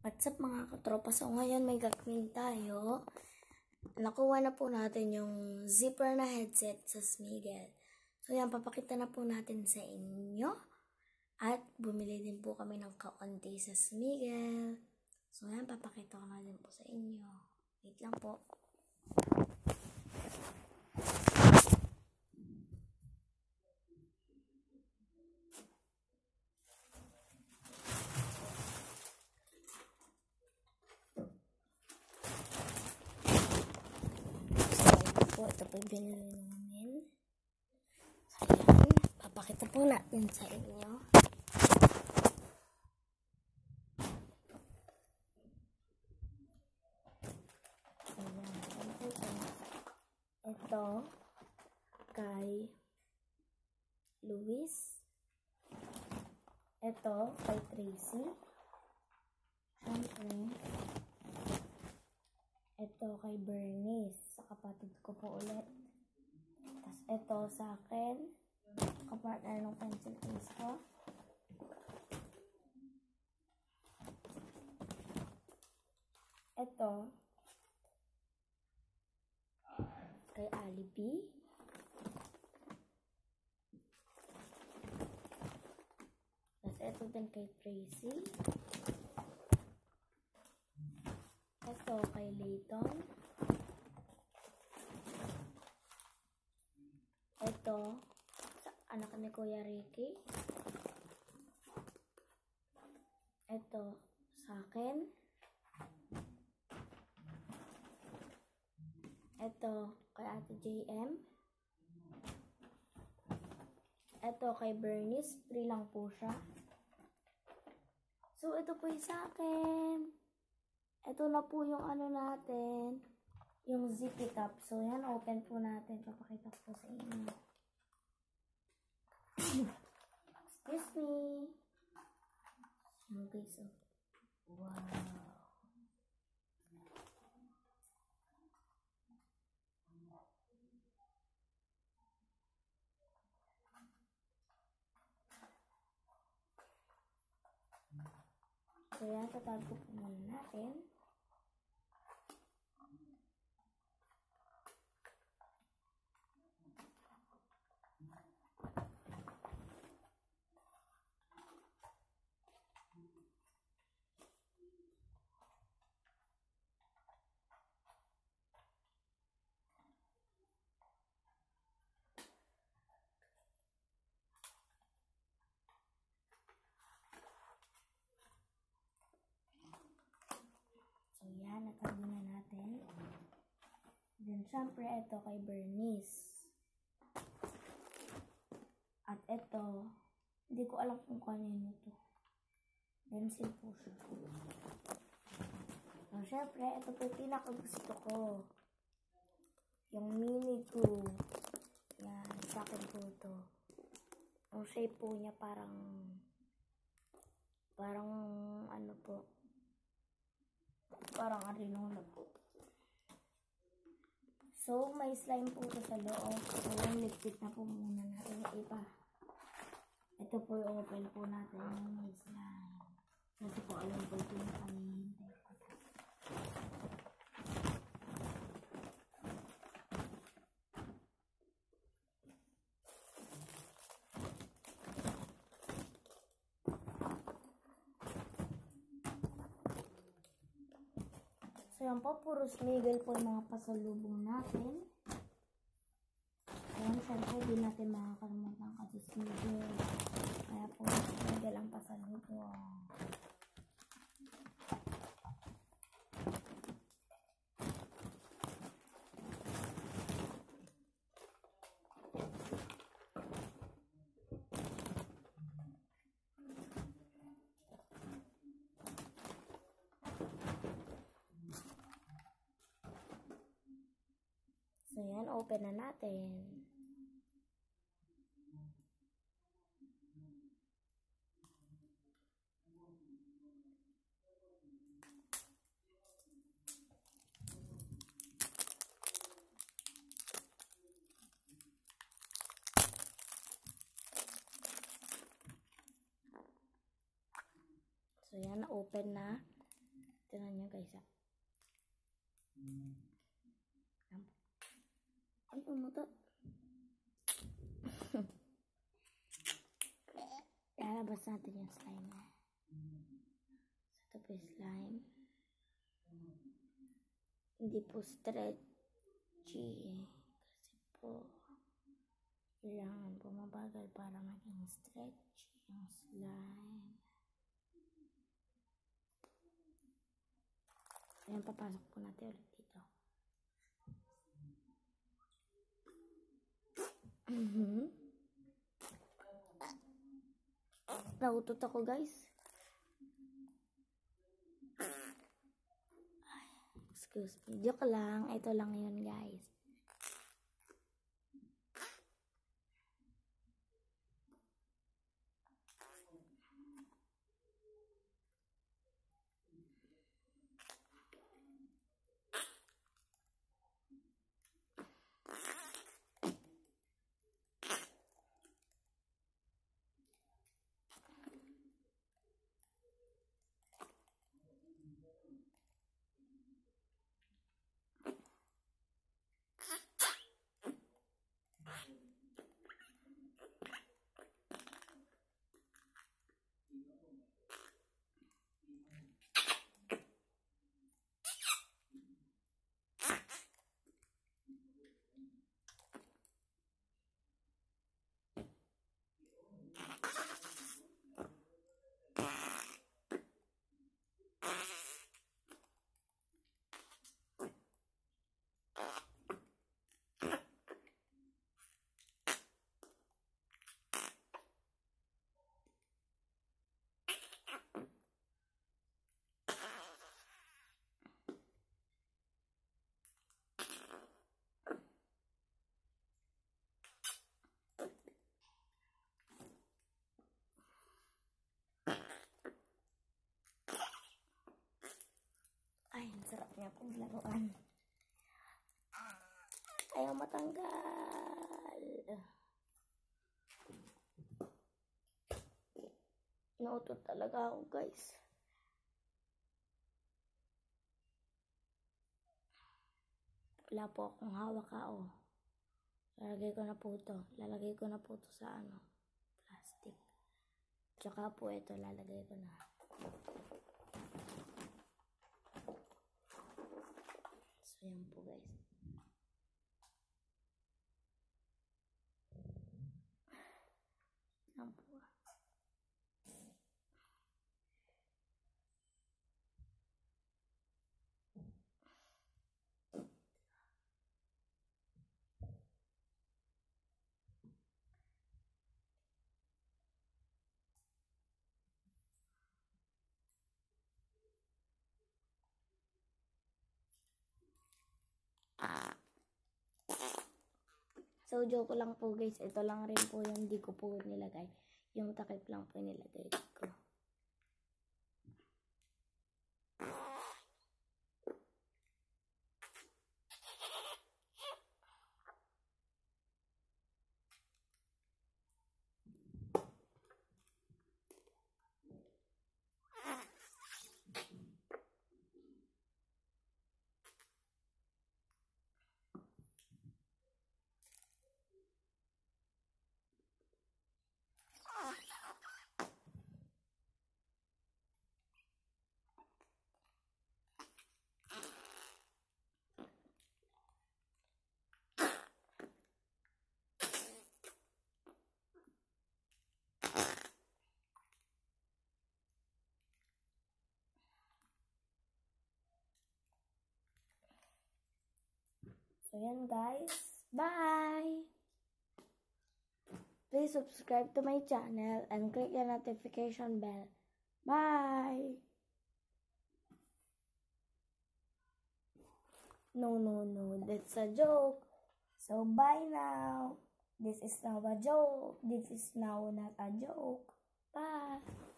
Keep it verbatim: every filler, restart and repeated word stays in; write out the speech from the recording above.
What's up mga katropa? So ngayon may gagawin tayo. Nakuha na po natin yung zipper na headset sa Smigel. So yan, papakita na po natin sa inyo. At bumili din po kami ng kaunti sa Smigel. So yan, papakita ko na din po sa inyo. Wait lang po. Po, ito po yung binili namin. So, ayan. Papakita po natin sa inyo. Ayan. Ito. Ito. Kay Luis. Ito. Kay Tracy. Siyempre. Ito kay Bernice. Sa kapatid ko po ulit. Tapos ito sa akin. Kapartner ng pencil case ko. Ito. Kay Alibi. Tapos ito din kay Tracy. Ito kay Layton. Ito sa anak ni Kuya Ricky. Ito sa akin. Ito kay Ate J M. Ito kay Bernice. Free lang po siya. So ito po yung sa akin. Ito na po yung ano natin, yung zippy top. So, yan, open po natin. Papakita po sa inyo. Excuse me. Okay, so, wow. So, yan, tatago po muna natin. So, yan, natago na natin. Then, syempre, ito kay Bernice. At ito, hindi ko alam kung kanino ito. Pencil po siya. So, syempre, ito po yung pinakagusto ko. Yung mini two. Yan, sa akin po ito. Yung shape po niya parang, parang, ano po, parang arinola po. So, may slime po ito sa loob. So, yung lipstick na po muna natin yung iba. Ito po yung open po natin yung may slime. Kasi po alam po ito yung kanihintay ko. So, yan po, puro Smigel po yung mga pasalubong natin. Ayan, syempre, di natin makakalimutan kasi Smigel. Kaya po, Smigel ang pasalubong. So, yan, open na natin. So, yan, open na. mo to. Lalabas natin yung slime na. Ito po yung slime. Hindi po stretchy. Kasi po, kailangan po mabagal para maging stretchy yung slime. Ayan, papasok po natin ulit dito. Mm-hmm. Nautot ako, guys. Excuse me. Joke lang. Ito lang yun, guys. Ay, ang sarap niya pong laruan. Ayaw matanggal. Nautot talaga ako, guys. Wala po akong hawak ka, oh. Lalagay ko na po ito. Lalagay ko na po ito sa ano, plastic. Tsaka po ito, lalagay ko na. So, yan po, guys. Yan po. So, joke lang po, guys. Ito lang rin po yung di ko po nilagay. Yung takip lang po nilagay ko. So, yan, guys. Bye! Please subscribe to my channel and click the notification bell. Bye! No, no, no. That's a joke. So, bye now. This is now a joke. This is now not a joke. Bye!